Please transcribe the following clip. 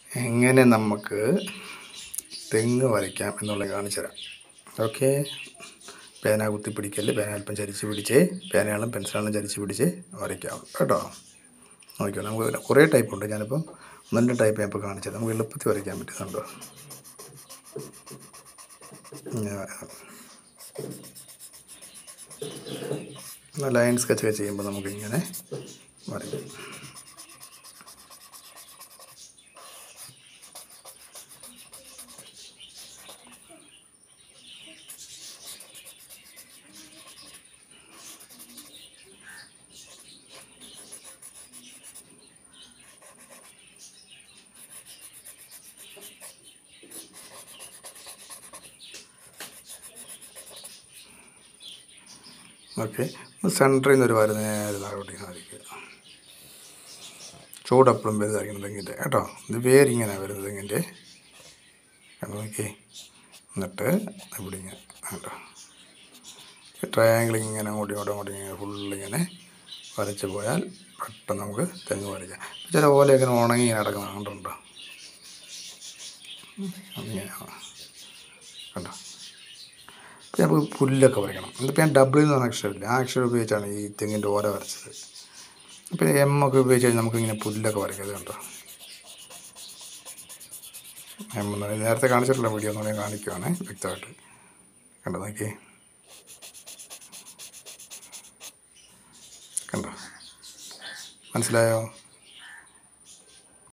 എങ്ങനെ നമുക്ക് തെങ്ങ് വരയ്ക്കാം എന്നുള്ളത് കാണിച്ചു തരാം. ഓക്കെ, പേന കുത്തി പിടിക്കല്, പേന അല്പം ചരിച്ച് പിടിച്ച്, പേനയാളും പെൻസിലാളും ചരിച്ച് പിടിച്ച് വരയ്ക്കാം കേട്ടോ. നോക്കിയോ, നമുക്ക് കുറേ ടൈപ്പ് ഉണ്ട്. ഞാനിപ്പം 1-2 ടൈപ്പ് ഞാൻ ഇപ്പോൾ കാണിച്ചത് നമുക്ക് എളുപ്പത്തിൽ വരയ്ക്കാൻ പറ്റുന്നുണ്ടോ. ലൈൻ സ്കെച്ചൊക്കെ ചെയ്യുമ്പോൾ നമുക്കിങ്ങനെ വരയ്ക്കാം. ഓക്കെ, സെൻറ്ററിൽ നിന്ന് ഒരു വര നേരെ താഴോട്ട് സാധിക്കുക. ചൂടെപ്പോഴും വലുതായിരിക്കണം തെങ്ങിൻ്റെ കേട്ടോ. ഇത് വേരിങ്ങനെ വരുന്നത് തെങ്ങിൻ്റെ നോക്കി. എന്നിട്ട് ഇവിടെ ഇങ്ങനെ കേട്ടോ ട്രയാങ്കിൾ ഇങ്ങനെ അങ്ങോട്ടും ഇങ്ങനെ ഫുള്ളിങ്ങനെ വരച്ച് പോയാൽ പെട്ടെന്ന് നമുക്ക് തെങ്ങ് വരയ്ക്കാം. ചില ഓലയൊക്കെ ഉണങ്ങി കിടക്കുന്ന കണ്ടുണ്ടോ, അങ്ങനെ കണ്ടോ. ഇപ്പം നമുക്ക് പുല്ലൊക്കെ വരയ്ക്കണം. ഇതിപ്പോൾ ഞാൻ ഡബിൾ എന്ന് പറഞ്ഞ അക്ഷരമില്ല, ആ അക്ഷരം ഉപയോഗിച്ചാണ് ഈ തെങ്ങിൻ്റെ ഓല വരച്ചത്. ഇപ്പം എം ഒക്കെ ഉപയോഗിച്ച് കഴിഞ്ഞാൽ നമുക്കിങ്ങനെ പുല്ലൊക്കെ വരയ്ക്കുന്നത് കണ്ടോ. എം എന്ന് നേരത്തെ കാണിച്ചിട്ടുള്ള വീഡിയോ ഒന്നും ഞാൻ കാണിക്കുവാണ് വ്യക്തമായിട്ട്. കണ്ടോ നോക്കി, കണ്ടോ, മനസ്സിലായോ?